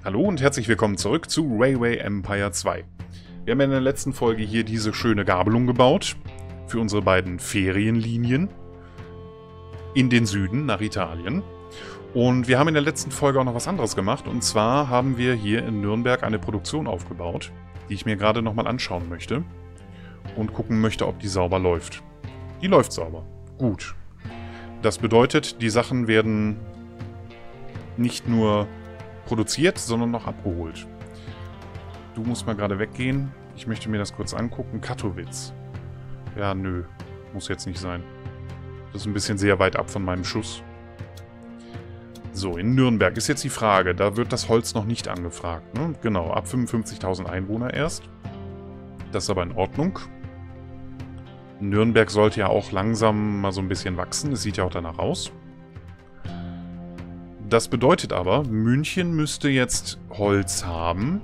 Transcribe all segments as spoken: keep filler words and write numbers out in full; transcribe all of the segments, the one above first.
Hallo und herzlich willkommen zurück zu Railway Empire zwei. Wir haben in der letzten Folge hier diese schöne Gabelung gebaut für unsere beiden Ferienlinien in den Süden nach Italien. Und wir haben in der letzten Folge auch noch was anderes gemacht. Und zwar haben wir hier in Nürnberg eine Produktion aufgebaut, die ich mir gerade nochmal anschauen möchte und gucken möchte, ob die sauber läuft. Die läuft sauber. Gut. Das bedeutet, die Sachen werden nicht nur produziert, sondern noch abgeholt. Du musst mal gerade weggehen. Ich möchte mir das kurz angucken. Katowice. Ja, nö. Muss jetzt nicht sein. Das ist ein bisschen sehr weit ab von meinem Schuss. So, in Nürnberg ist jetzt die Frage. Da wird das Holz noch nicht angefragt. Ne? Genau, ab fünfundfünfzigtausend Einwohner erst. Das ist aber in Ordnung. Nürnberg sollte ja auch langsam mal so ein bisschen wachsen. Es sieht ja auch danach aus. Das bedeutet aber, München müsste jetzt Holz haben.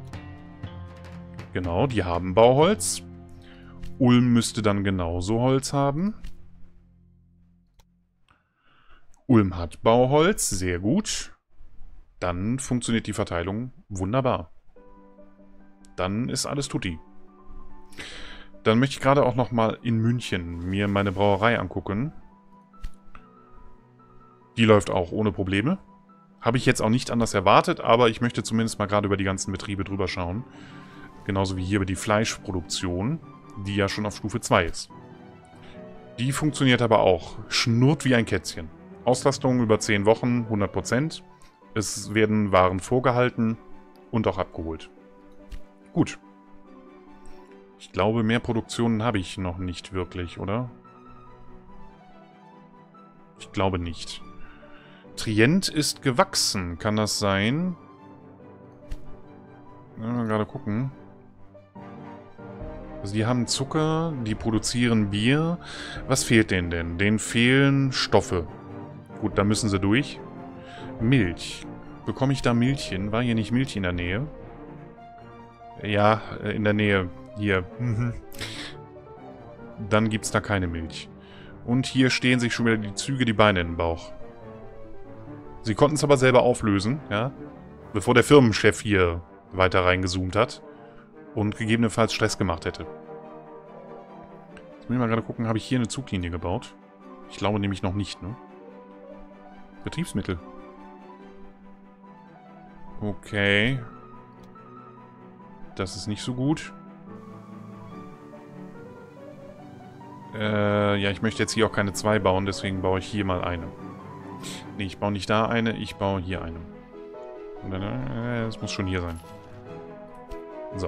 Genau, die haben Bauholz. Ulm müsste dann genauso Holz haben. Ulm hat Bauholz, sehr gut. Dann funktioniert die Verteilung wunderbar. Dann ist alles tutti. Dann möchte ich gerade auch nochmal in München mir meine Brauerei angucken. Die läuft auch ohne Probleme. Habe ich jetzt auch nicht anders erwartet, aber ich möchte zumindest mal gerade über die ganzen Betriebe drüber schauen. Genauso wie hier über die Fleischproduktion, die ja schon auf Stufe zwei ist. Die funktioniert aber auch. Schnurrt wie ein Kätzchen. Auslastung über zehn Wochen, hundert Prozent. Es werden Waren vorgehalten und auch abgeholt. Gut. Ich glaube, mehr Produktionen habe ich noch nicht wirklich, oder? Ich glaube nicht. Trient ist gewachsen. Kann das sein? Mal gerade gucken. Also die haben Zucker, die produzieren Bier. Was fehlt denen denn? Denen fehlen Stoffe. Gut, da müssen sie durch. Milch. Bekomme ich da Milch hin? War hier nicht Milch in der Nähe? Ja, in der Nähe. Hier. Dann gibt es da keine Milch. Und hier stehen sich schon wieder die Züge die Beine in den Bauch. Sie konnten es aber selber auflösen, ja, bevor der Firmenchef hier weiter reingezoomt hat und gegebenenfalls Stress gemacht hätte. Jetzt muss ich mal gerade gucken, habe ich hier eine Zuglinie gebaut? Ich glaube nämlich noch nicht, ne? Betriebsmittel. Okay. Das ist nicht so gut. Äh, ja, ich möchte jetzt hier auch keine zwei bauen, deswegen baue ich hier mal eine. Ne, ich baue nicht da eine, ich baue hier eine. Das muss schon hier sein. So.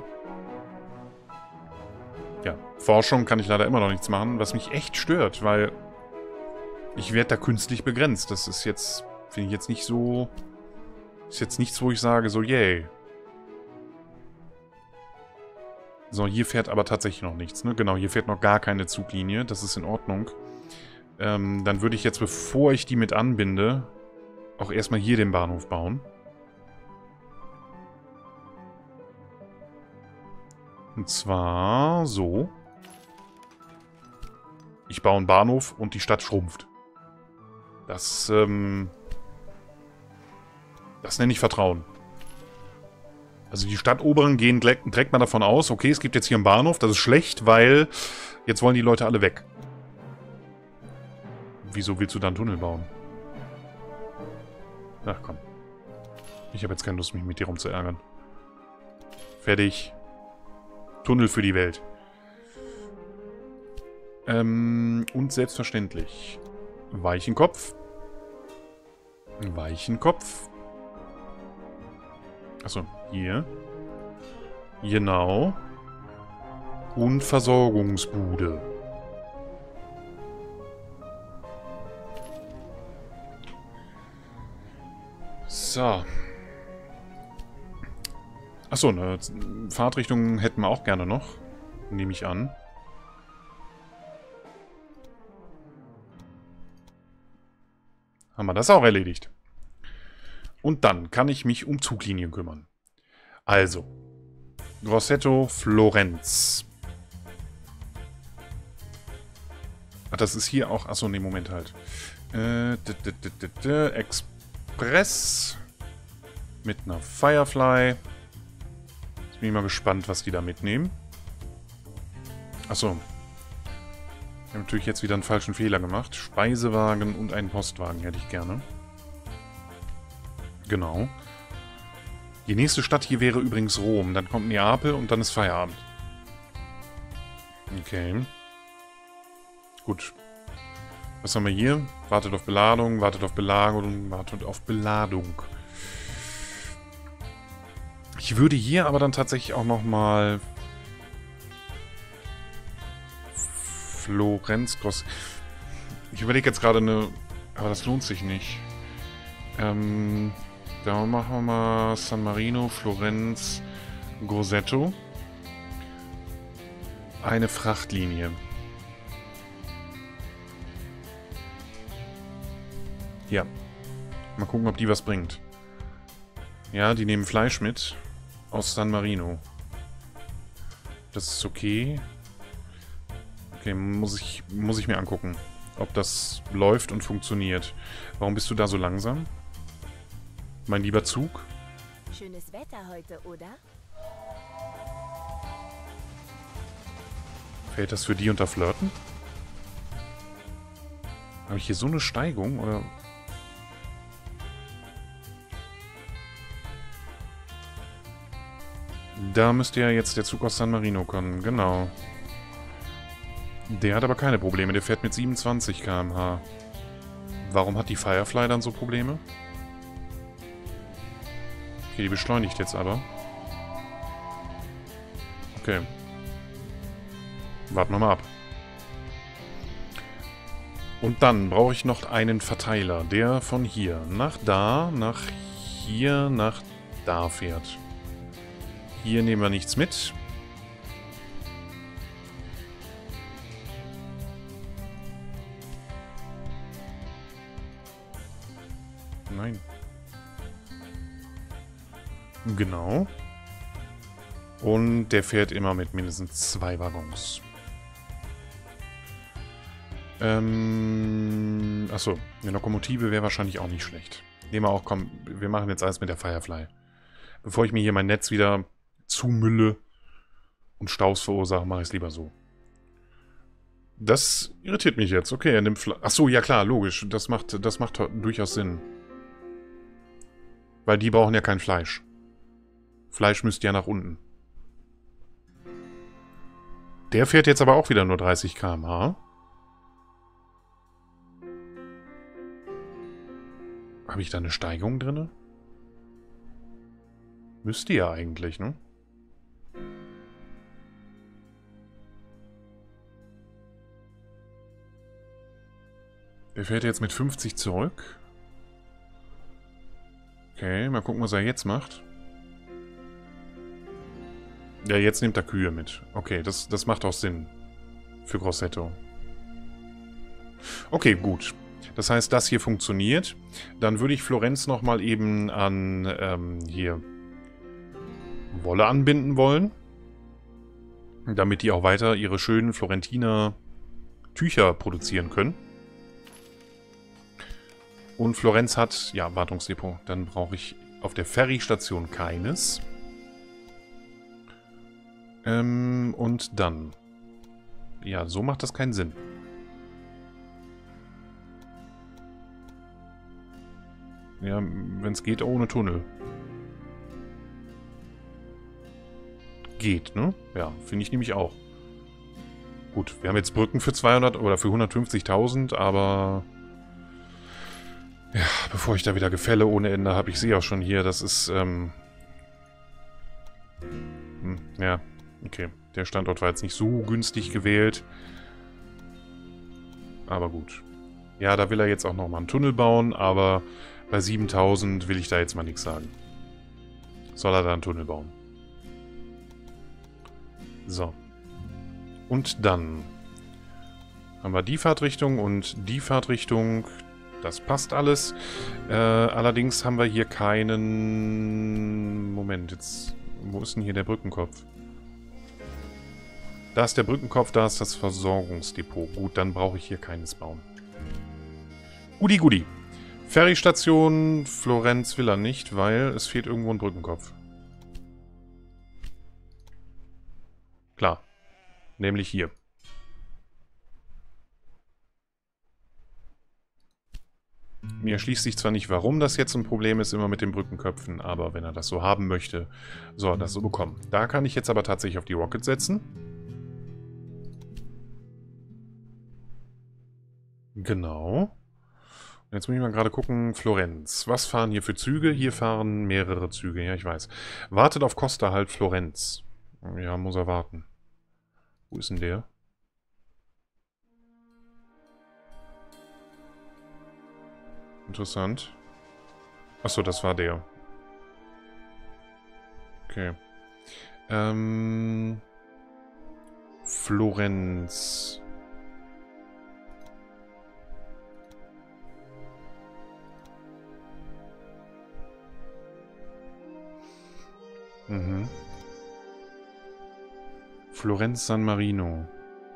Ja, Forschung kann ich leider immer noch nichts machen, was mich echt stört, weil ich werde da künstlich begrenzt. Das ist jetzt, finde ich jetzt nicht so... Ist jetzt nichts, wo ich sage, so yay. So, hier fährt aber tatsächlich noch nichts, ne? Genau, hier fährt noch gar keine Zuglinie, das ist in Ordnung. Ähm, dann würde ich jetzt, bevor ich die mit anbinde, auch erstmal hier den Bahnhof bauen. Und zwar so. Ich baue einen Bahnhof und die Stadt schrumpft. Das, ähm... Das nenne ich Vertrauen. Also die Stadtoberen gehen direkt mal davon aus, okay, es gibt jetzt hier einen Bahnhof, das ist schlecht, weil jetzt wollen die Leute alle weg. Wieso willst du da einen Tunnel bauen? Ach komm. Ich habe jetzt keine Lust, mich mit dir rumzuärgern. Fertig. Tunnel für die Welt. Ähm, und selbstverständlich. Weichenkopf. Weichenkopf. Achso, hier. Genau. Und Versorgungsbude. So. Achso, eine Fahrtrichtung hätten wir auch gerne noch. Nehme ich an. Haben wir das auch erledigt. Und dann kann ich mich um Zuglinien kümmern. Also. Grosseto, Florenz. Ach, das ist hier auch... Achso, nee, Moment halt. Äh, Express. Mit einer Firefly. Jetzt bin ich mal gespannt, was die da mitnehmen. Achso. Ich habe natürlich jetzt wieder einen falschen Fehler gemacht. Speisewagen und einen Postwagen hätte ich gerne. Genau. Die nächste Stadt hier wäre übrigens Rom. Dann kommt Neapel und dann ist Feierabend. Okay. Gut. Was haben wir hier? Wartet auf Beladung, wartet auf Belagerung, wartet auf Beladung. Ich würde hier aber dann tatsächlich auch nochmal Florenz, Gross. Ich überlege jetzt gerade eine... Aber das lohnt sich nicht. Ähm... Da machen wir mal San Marino, Florenz, Grosseto. Eine Frachtlinie. Ja. Mal gucken, ob die was bringt. Ja, die nehmen Fleisch mit. Aus San Marino. Das ist okay. Okay, muss ich, muss ich mir angucken, ob das läuft und funktioniert. Warum bist du da so langsam? Mein lieber Zug? Schönes Wetter heute, oder? Fällt das für die unter Flirten? Habe ich hier so eine Steigung, oder? Da müsste ja jetzt der Zug aus San Marino kommen, genau. Der hat aber keine Probleme, der fährt mit siebenundzwanzig Kilometer pro Stunde. Warum hat die Firefly dann so Probleme? Okay, die beschleunigt jetzt aber. Okay. Warten wir mal ab. Und dann brauche ich noch einen Verteiler, der von hier nach da, nach hier, nach da fährt. Hier nehmen wir nichts mit. Nein. Genau. Und der fährt immer mit mindestens zwei Waggons. Ähm, achso, eine Lokomotive wäre wahrscheinlich auch nicht schlecht. Nehmen wir auch, komm, wir machen jetzt alles mit der Firefly. Bevor ich mir hier mein Netz wieder zumülle und Staus verursache, mache ich es lieber so. Das irritiert mich jetzt. Okay, er nimmt Fleisch. Achso, ja klar, logisch. Das macht, das macht durchaus Sinn. Weil die brauchen ja kein Fleisch. Fleisch müsste ja nach unten. Der fährt jetzt aber auch wieder nur dreißig Kilometer pro Stunde. Habe ich da eine Steigung drin? Müsste ja eigentlich, ne? Der fährt jetzt mit fünfzig zurück. Okay, mal gucken, was er jetzt macht. Ja, jetzt nimmt er Kühe mit. Okay, das, das macht auch Sinn. Für Grosseto. Okay, gut. Das heißt, das hier funktioniert. Dann würde ich Florenz nochmal eben an ähm, hier Wolle anbinden wollen. Damit die auch weiter ihre schönen Florentiner Tücher produzieren können. Und Florenz hat, ja, Wartungsdepot. Dann brauche ich auf der Ferrystation keines. Ähm, und dann. Ja, so macht das keinen Sinn. Ja, wenn es geht, ohne Tunnel. Geht, ne? Ja, finde ich nämlich auch. Gut, wir haben jetzt Brücken für zweihundert oder für hundertfünfzigtausend, aber... Ja, bevor ich da wieder Gefälle ohne Ende habe, ich sehe auch schon hier, das ist, ähm... Hm, ja, okay. Der Standort war jetzt nicht so günstig gewählt. Aber gut. Ja, da will er jetzt auch nochmal einen Tunnel bauen, aber bei siebentausend will ich da jetzt mal nichts sagen. Soll er da einen Tunnel bauen. So. Und dann haben wir die Fahrtrichtung und die Fahrtrichtung. Das passt alles. Äh, allerdings haben wir hier keinen... Moment, jetzt... Wo ist denn hier der Brückenkopf? Da ist der Brückenkopf, da ist das Versorgungsdepot. Gut, dann brauche ich hier keines bauen. Gudi, gudi. Ferrystation Florenz will er nicht, weil es fehlt irgendwo ein Brückenkopf. Klar. Nämlich hier. Mir erschließt sich zwar nicht, warum das jetzt ein Problem ist, immer mit den Brückenköpfen, aber wenn er das so haben möchte, soll er das so bekommen. Da kann ich jetzt aber tatsächlich auf die Rocket setzen. Genau. Jetzt muss ich mal gerade gucken, Florenz. Was fahren hier für Züge? Hier fahren mehrere Züge, ja, ich weiß. Wartet auf Costa halt Florenz. Ja, muss er warten. Wo ist denn der? Interessant. Achso, das war der. Okay. Ähm... Florenz... Mhm. Florenz San Marino.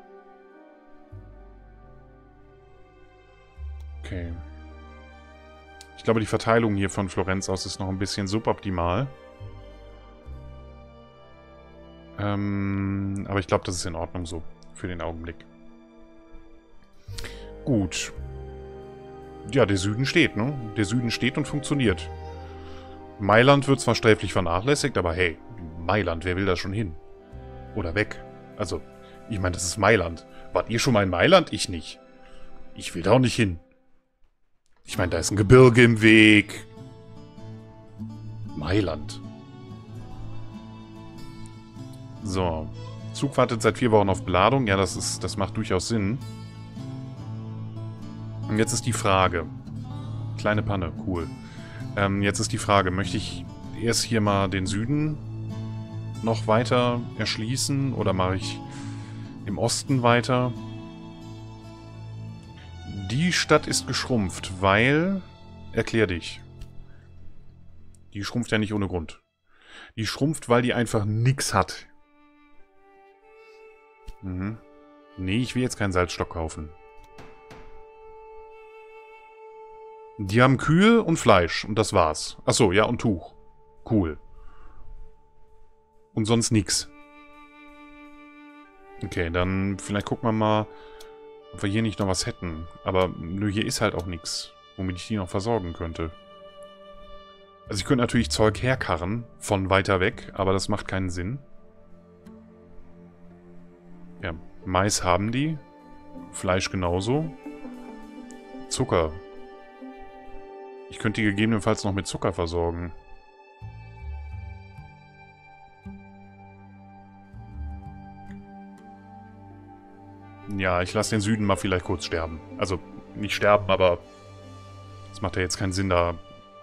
Okay. Ich glaube, die Verteilung hier von Florenz aus ist noch ein bisschen suboptimal. Ähm, aber ich glaube, das ist in Ordnung so. Für den Augenblick. Gut. Ja, der Süden steht, ne? Der Süden steht und funktioniert. Mailand wird zwar sträflich vernachlässigt, aber hey, Mailand, wer will da schon hin? Oder weg? Also, ich meine, das ist Mailand. Wart ihr schon mal in Mailand? Ich nicht. Ich will da auch nicht hin. Ich meine, da ist ein Gebirge im Weg. Mailand. So. Zug wartet seit vier Wochen auf Beladung. Ja, das ist, das macht durchaus Sinn. Und jetzt ist die Frage. Kleine Panne, cool. Ähm, jetzt ist die Frage, möchte ich erst hier mal den Süden noch weiter erschließen oder mache ich im Osten weiter? Die Stadt ist geschrumpft, weil... Erklär dich. Die schrumpft ja nicht ohne Grund. Die schrumpft, weil die einfach nix hat. Mhm. Nee, ich will jetzt keinen Salzstock kaufen. Die haben Kühe und Fleisch und das war's. Achso, ja, und Tuch. Cool. Und sonst nix. Okay, dann vielleicht gucken wir mal, ob wir hier nicht noch was hätten. Aber nö, hier ist halt auch nichts, womit ich die noch versorgen könnte. Also ich könnte natürlich Zeug herkarren von weiter weg, aber das macht keinen Sinn. Ja, Mais haben die. Fleisch genauso. Zucker. Ich könnte die gegebenenfalls noch mit Zucker versorgen. Ja, ich lasse den Süden mal vielleicht kurz sterben. Also, nicht sterben, aber es macht ja jetzt keinen Sinn, da...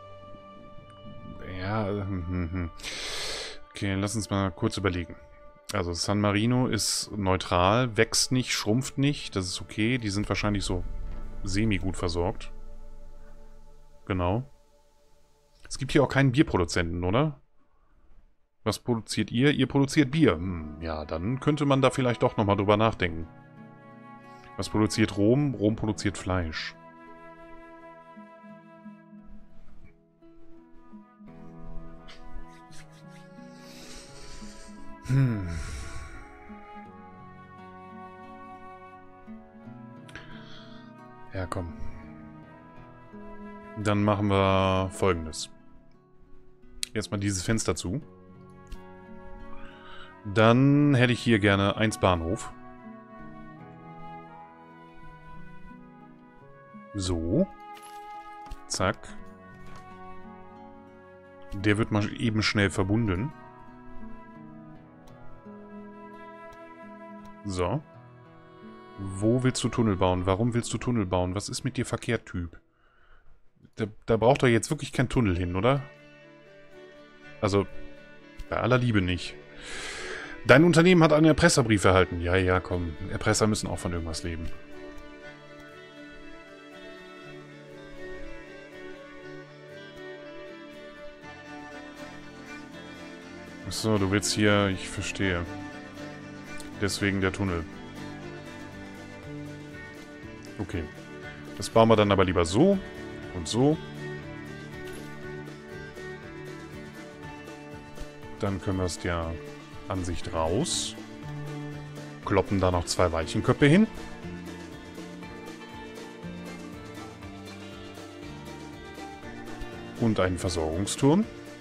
Ja, hm, hm. Okay, lass uns mal kurz überlegen. Also, San Marino ist neutral, wächst nicht, schrumpft nicht, das ist okay. Die sind wahrscheinlich so semi-gut versorgt. Genau. Es gibt hier auch keinen Bierproduzenten, oder? Was produziert ihr? Ihr produziert Bier. Hm, ja, dann könnte man da vielleicht doch nochmal drüber nachdenken. Was produziert Rom? Rom produziert Fleisch. Hm. Ja, komm. Dann machen wir Folgendes. Erstmal dieses Fenster zu. Dann hätte ich hier gerne eins Bahnhof. So. Zack. Der wird mal eben schnell verbunden. So. Wo willst du Tunnel bauen? Warum willst du Tunnel bauen? Was ist mit dir verkehrt, Typ? Da, da braucht er jetzt wirklich kein Tunnel hin, oder? Also, bei aller Liebe nicht. Dein Unternehmen hat einen Erpresserbrief erhalten. Ja, ja, komm. Erpresser müssen auch von irgendwas leben. Achso, du willst hier... Ich verstehe. Deswegen der Tunnel. Okay. Das bauen wir dann aber lieber so. Und so. Dann können wir aus der Ansicht raus. Kloppen da noch zwei Weichenköpfe hin. Und einen Versorgungsturm.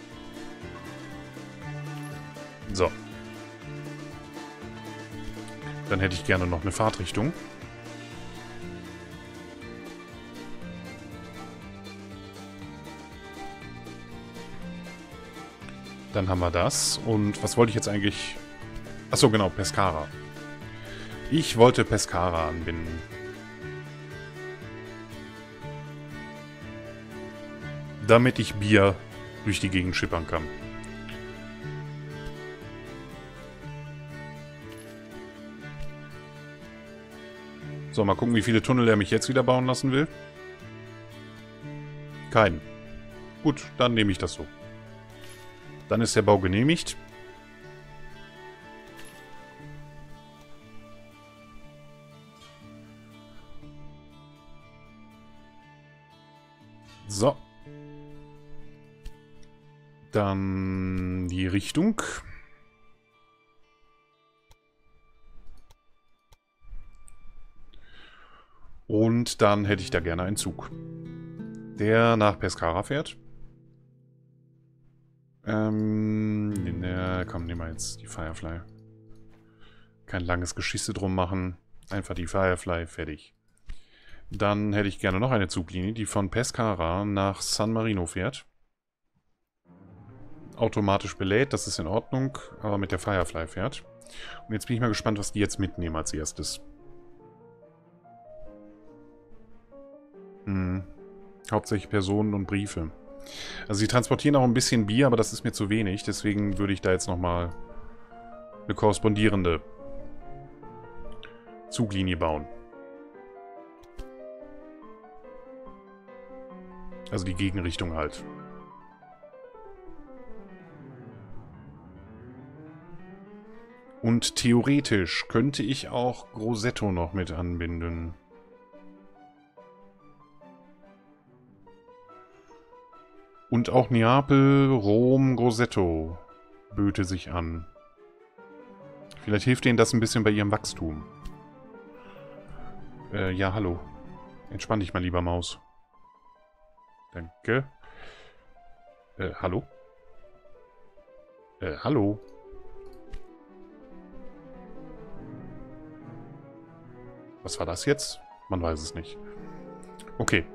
So. Dann hätte ich gerne noch eine Fahrtrichtung. Dann haben wir das. Und was wollte ich jetzt eigentlich... Achso, genau, Pescara. Ich wollte Pescara anbinden. Damit ich Bier durch die Gegend schippern kann. So, mal gucken, wie viele Tunnel er mich jetzt wieder bauen lassen will. Keinen. Gut, dann nehme ich das so. Dann ist der Bau genehmigt. So. Dann die Richtung. Und dann hätte ich da gerne einen Zug, der nach Pescara fährt. Ähm, ne, komm, nehmen wir jetzt die Firefly. Kein langes Geschichte drum machen. Einfach die Firefly, fertig. Dann hätte ich gerne noch eine Zuglinie, die von Pescara nach San Marino fährt. Automatisch belädt, das ist in Ordnung, aber mit der Firefly fährt. Und jetzt bin ich mal gespannt, was die jetzt mitnehmen als erstes. Hm. Hauptsächlich Personen und Briefe. Also sie transportieren auch ein bisschen Bier, aber das ist mir zu wenig. Deswegen würde ich da jetzt nochmal eine korrespondierende Zuglinie bauen. Also die Gegenrichtung halt. Und theoretisch könnte ich auch Grosseto noch mit anbinden. Und auch Neapel, Rom, Grosseto böte sich an. Vielleicht hilft denen das ein bisschen bei ihrem Wachstum. Äh, ja, hallo. Entspann dich mal, lieber Maus. Danke. Äh, hallo? Äh, hallo? Was war das jetzt? Man weiß es nicht. Okay.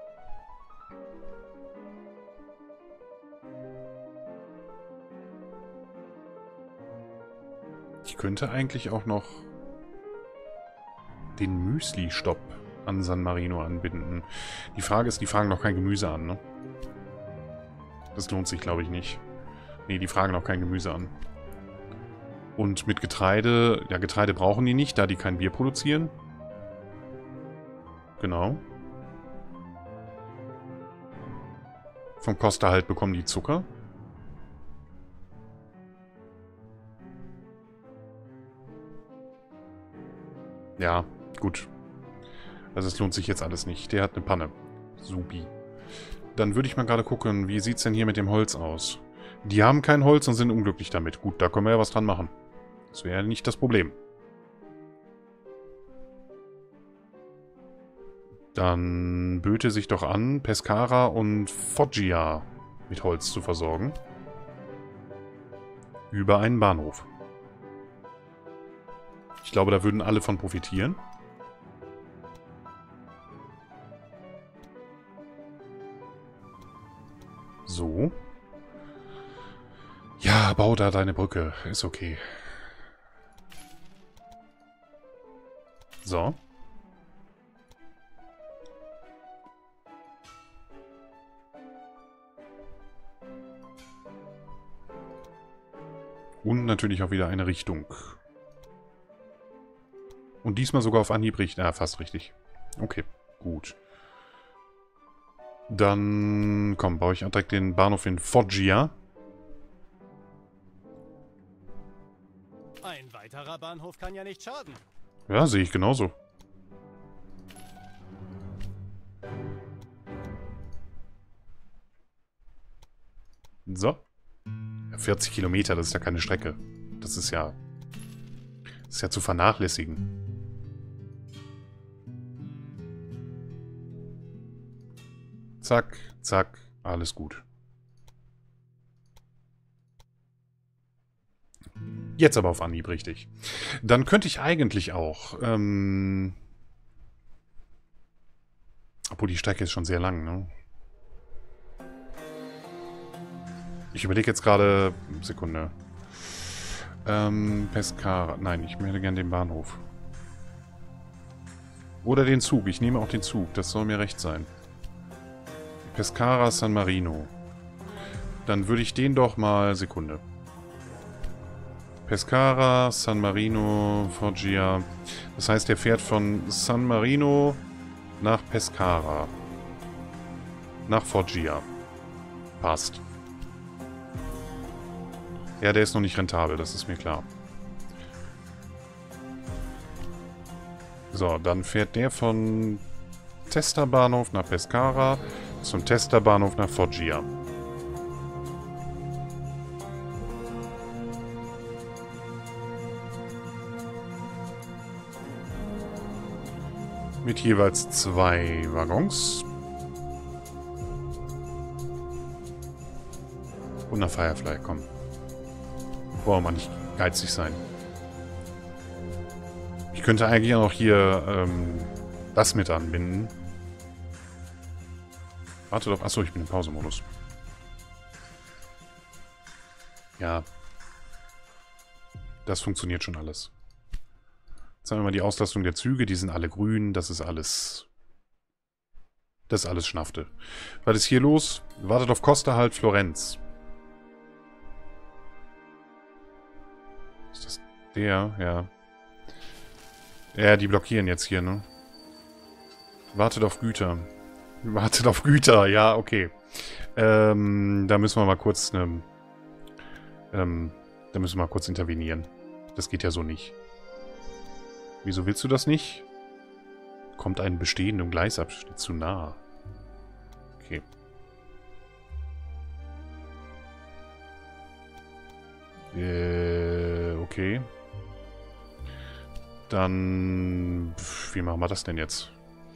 Ich könnte eigentlich auch noch den Müsli-Stopp an San Marino anbinden. Die Frage ist, die fragen noch kein Gemüse an, ne? Das lohnt sich, glaube ich, nicht. Ne, die fragen noch kein Gemüse an. Und mit Getreide, ja, Getreide brauchen die nicht, da die kein Bier produzieren. Genau. Vom Costa halt bekommen die Zucker. Ja, gut. Also es lohnt sich jetzt alles nicht. Der hat eine Panne. Supi. Dann würde ich mal gerade gucken, wie sieht es denn hier mit dem Holz aus? Die haben kein Holz und sind unglücklich damit. Gut, da können wir ja was dran machen. Das wäre ja nicht das Problem. Dann böte sich doch an, Pescara und Foggia mit Holz zu versorgen. Über einen Bahnhof. Ich glaube, da würden alle von profitieren. So. Ja, bau da deine Brücke. Ist okay. So. Und natürlich auch wieder eine Richtung. Und diesmal sogar auf Anhieb richtig. Ah, fast richtig. Okay, gut. Dann, komm, baue ich direkt den Bahnhof in Foggia. Ein weiterer Bahnhof kann ja nicht schaden. Ja, sehe ich genauso. So. vierzig Kilometer, das ist ja keine Strecke. Das ist ja... Das ist ja zu vernachlässigen. Zack, zack, alles gut. Jetzt aber auf Anhieb richtig. Dann könnte ich eigentlich auch... Ähm, obwohl die Strecke ist schon sehr lang, ne? Ich überlege jetzt gerade... Sekunde. Ähm, Pescara. Nein, ich möchte gerne den Bahnhof. Oder den Zug. Ich nehme auch den Zug. Das soll mir recht sein. Pescara San Marino. Dann würde ich den doch mal... Sekunde. Pescara, San Marino, Foggia. Das heißt, der fährt von San Marino nach Pescara. Nach Foggia. Passt. Ja, der ist noch nicht rentabel, das ist mir klar. So, dann fährt der von Testa-Bahnhof nach Pescara zum Testa-Bahnhof nach Foggia. Mit jeweils zwei Waggons. Und einer Firefly, komm. Boah, man nicht geizig sein. Ich könnte eigentlich auch noch hier ähm, das mit anbinden. Warte doch. Achso, ich bin im Pausemodus. Ja. Das funktioniert schon alles. Jetzt haben wir mal die Auslastung der Züge. Die sind alle grün. Das ist alles... Das ist alles Schnafte. Was ist hier los? Wartet auf Costa halt Florenz. Ist das der? Ja. Ja, die blockieren jetzt hier, ne? Wartet auf Güter. Wartet auf Güter, ja, okay. Ähm, da müssen wir mal kurz, ne, ähm, da müssen wir mal kurz intervenieren. Das geht ja so nicht. Wieso willst du das nicht? Kommt ein bestehenden Gleisabschnitt zu nah. Okay. Äh, okay. Dann... Wie machen wir das denn jetzt?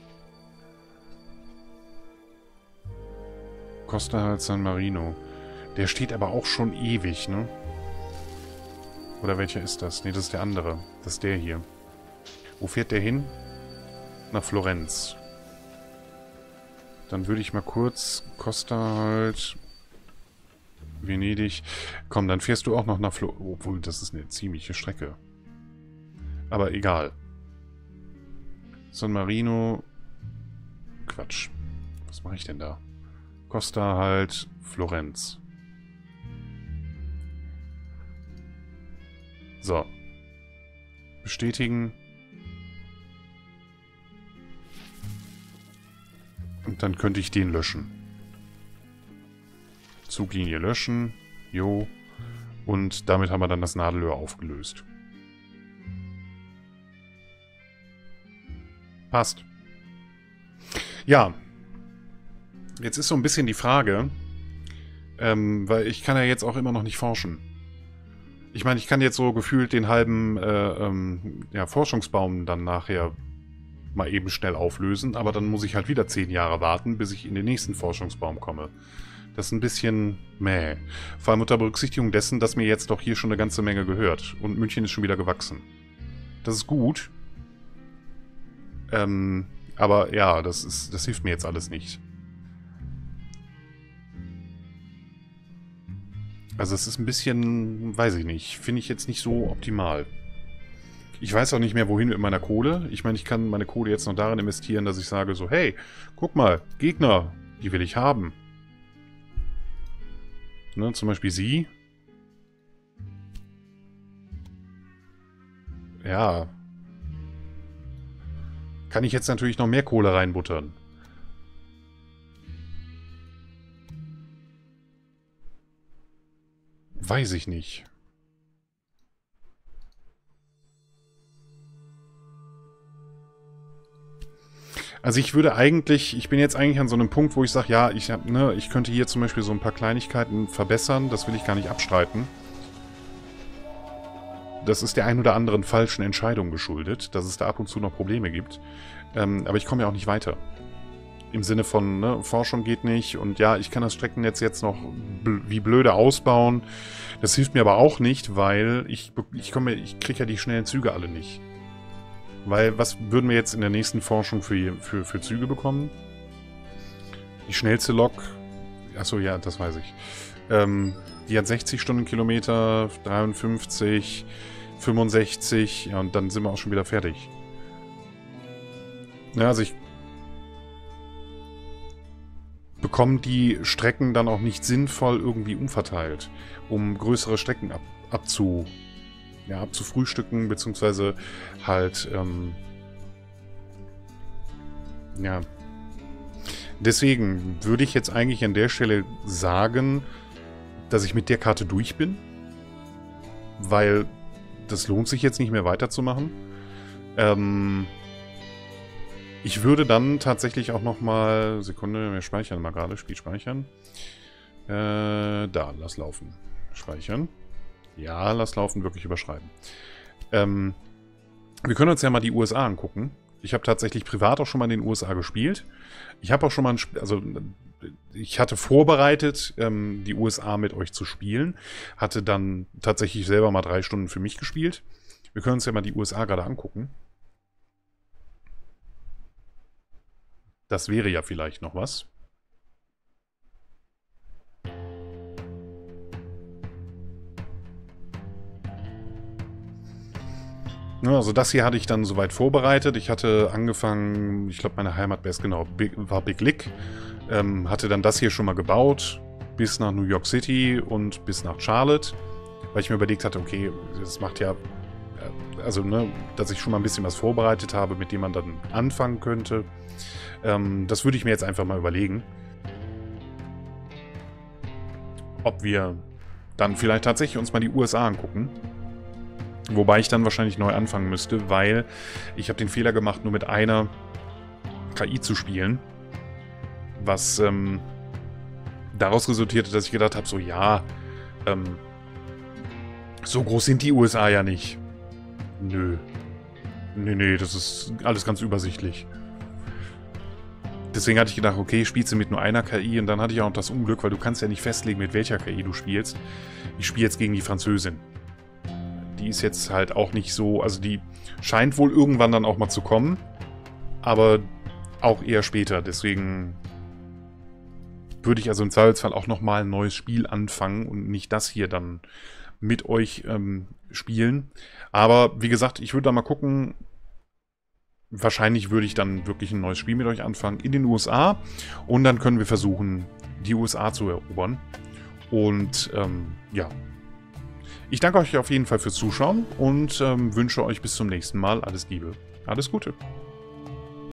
Costa halt San Marino. Der steht aber auch schon ewig, ne? Oder welcher ist das? Ne, das ist der andere. Das ist der hier. Wo fährt der hin? Nach Florenz. Dann würde ich mal kurz Costa halt... Venedig. Komm, dann fährst du auch noch nach Florenz. Obwohl, das ist eine ziemliche Strecke. Aber egal. San Marino. Quatsch. Was mache ich denn da? Costa halt Florenz. So. Bestätigen. Und dann könnte ich den löschen. Zuglinie löschen. Jo. Und damit haben wir dann das Nadelöhr aufgelöst. Passt. Ja. Jetzt ist so ein bisschen die Frage, ähm, weil ich kann ja jetzt auch immer noch nicht forschen. Ich meine, ich kann jetzt so gefühlt den halben äh, ähm, ja, Forschungsbaum dann nachher mal eben schnell auflösen, aber dann muss ich halt wieder zehn Jahre warten, bis ich in den nächsten Forschungsbaum komme. Das ist ein bisschen mäh. Vor allem unter Berücksichtigung dessen, dass mir jetzt doch hier schon eine ganze Menge gehört. Und München ist schon wieder gewachsen. Das ist gut. Ähm, aber ja, das ist, das hilft mir jetzt alles nicht. Also es ist ein bisschen, weiß ich nicht, finde ich jetzt nicht so optimal. Ich weiß auch nicht mehr, wohin mit meiner Kohle. Ich meine, ich kann meine Kohle jetzt noch darin investieren, dass ich sage so, hey, guck mal, Gegner, die will ich haben. Ne, zum Beispiel sie. Ja. Kann ich jetzt natürlich noch mehr Kohle reinbuttern. Weiß ich nicht. Also ich würde eigentlich, ich bin jetzt eigentlich an so einem Punkt, wo ich sage, ja, ich, hab, ne, ich könnte hier zum Beispiel so ein paar Kleinigkeiten verbessern. Das will ich gar nicht abstreiten. Das ist der ein oder anderen falschen Entscheidung geschuldet, dass es da ab und zu noch Probleme gibt. Ähm, aber ich komme ja auch nicht weiter. Im Sinne von, ne, Forschung geht nicht und ja, ich kann das Streckennetz jetzt noch bl- wie blöde ausbauen. Das hilft mir aber auch nicht, weil ich, ich, komme, ich kriege ja die schnellen Züge alle nicht. Weil, was würden wir jetzt in der nächsten Forschung für, für, für Züge bekommen? Die schnellste Lok, achso, ja, das weiß ich. Ähm, die hat sechzig Stundenkilometer, dreiundfünfzig, fünfundsechzig, ja, und dann sind wir auch schon wieder fertig. Ja, also ich bekomme die Strecken dann auch nicht sinnvoll irgendwie umverteilt, um größere Strecken ab, abzu, ja, abzufrühstücken, beziehungsweise halt, ähm, ja. Deswegen würde ich jetzt eigentlich an der Stelle sagen, dass ich mit der Karte durch bin, weil das lohnt sich jetzt nicht mehr weiterzumachen. Ähm, ich würde dann tatsächlich auch nochmal, Sekunde, wir speichern mal gerade, Spiel speichern. Äh, da, lass laufen. Speichern. Ja, lass laufen, wirklich überschreiben. Ähm, wir können uns ja mal die U S A angucken. Ich habe tatsächlich privat auch schon mal in den U S A gespielt. Ich habe auch schon mal ein Spiel, also ich hatte vorbereitet, ähm, die U S A mit euch zu spielen. Hatte dann tatsächlich selber mal drei Stunden für mich gespielt. Wir können uns ja mal die U S A gerade angucken. Das wäre ja vielleicht noch was. Ja, also das hier hatte ich dann soweit vorbereitet. Ich hatte angefangen, ich glaube meine Heimatbase genau Big, war Big Lick. Ähm, hatte dann das hier schon mal gebaut, bis nach New York City und bis nach Charlotte. Weil ich mir überlegt hatte, okay, das macht ja, also ne, dass ich schon mal ein bisschen was vorbereitet habe, mit dem man dann anfangen könnte. Ähm, das würde ich mir jetzt einfach mal überlegen. Ob wir dann vielleicht tatsächlich uns mal die U S A angucken. Wobei ich dann wahrscheinlich neu anfangen müsste, weil ich habe den Fehler gemacht, nur mit einer K I zu spielen. Was ähm, daraus resultierte, dass ich gedacht habe, so ja, ähm, so groß sind die U S A ja nicht. Nö. Nö, nö, das ist alles ganz übersichtlich. Deswegen hatte ich gedacht, okay, spielst du mit nur einer K I und dann hatte ich auch noch das Unglück, weil du kannst ja nicht festlegen, mit welcher K I du spielst. Ich spiele jetzt gegen die Französin. Die ist jetzt halt auch nicht so, also die scheint wohl irgendwann dann auch mal zu kommen, aber auch eher später. Deswegen würde ich also im Zweifelsfall auch nochmal ein neues Spiel anfangen und nicht das hier dann mit euch ähm, spielen. Aber wie gesagt, ich würde da mal gucken. Wahrscheinlich würde ich dann wirklich ein neues Spiel mit euch anfangen in den U S A und dann können wir versuchen, die U S A zu erobern. Und ähm, ja, ich danke euch auf jeden Fall fürs Zuschauen und ähm, wünsche euch bis zum nächsten Mal alles Liebe, alles Gute.